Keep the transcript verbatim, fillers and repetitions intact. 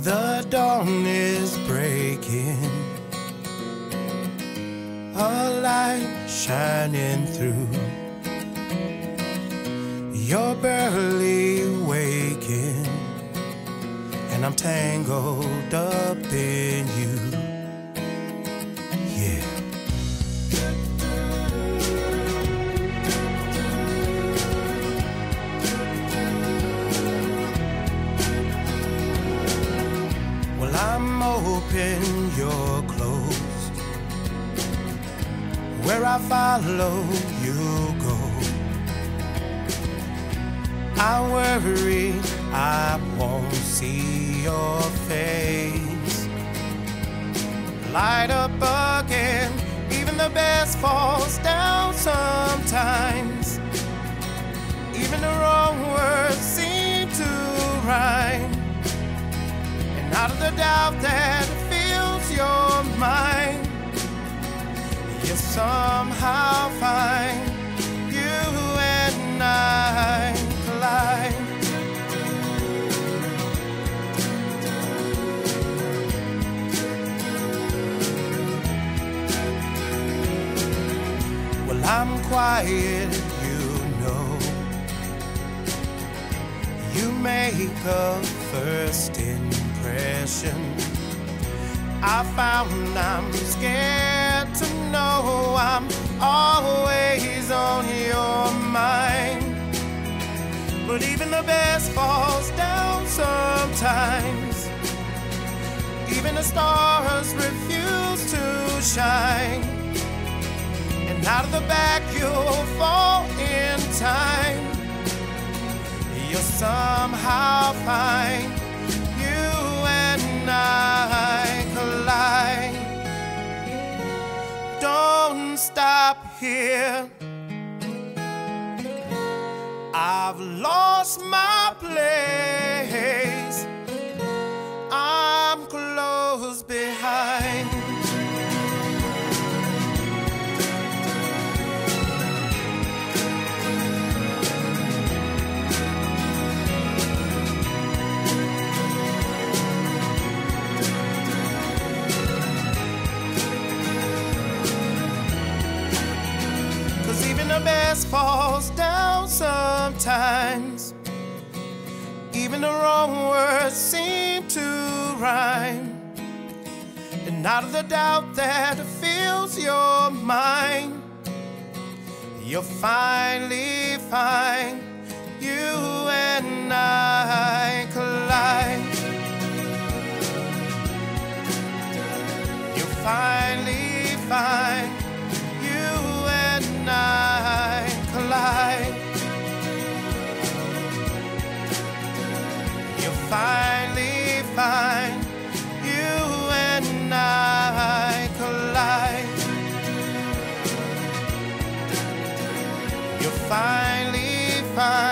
The dawn is breaking, a light shining through. You're barely waking, and I'm tangled up in you. Yeah. Well, I'm open, you're closed. Where I follow, you go. I worry I won't see your face. Light up again, even the best falls down sometimes. Even the wrong words seem to rhyme. And out of the doubt that fills your mind, you somehow find you and I collide. Well, I'm quiet, you know. You make a first impression. I found I'm scared to know I'm always on your mind. But even the best falls down sometimes. Even the stars refuse to shine. And out of the back you'll fall in time. You'll somehow find you and I collide. Don't stop here. I've lost my place. I'm close behind. 'Cause even the best falls down sometimes. Even the wrong words seem to rhyme. And out of the doubt that fills your mind, you'll finally find you and I collide. You'll finally find you and I collide. You'll finally find you and I collide. You'll finally find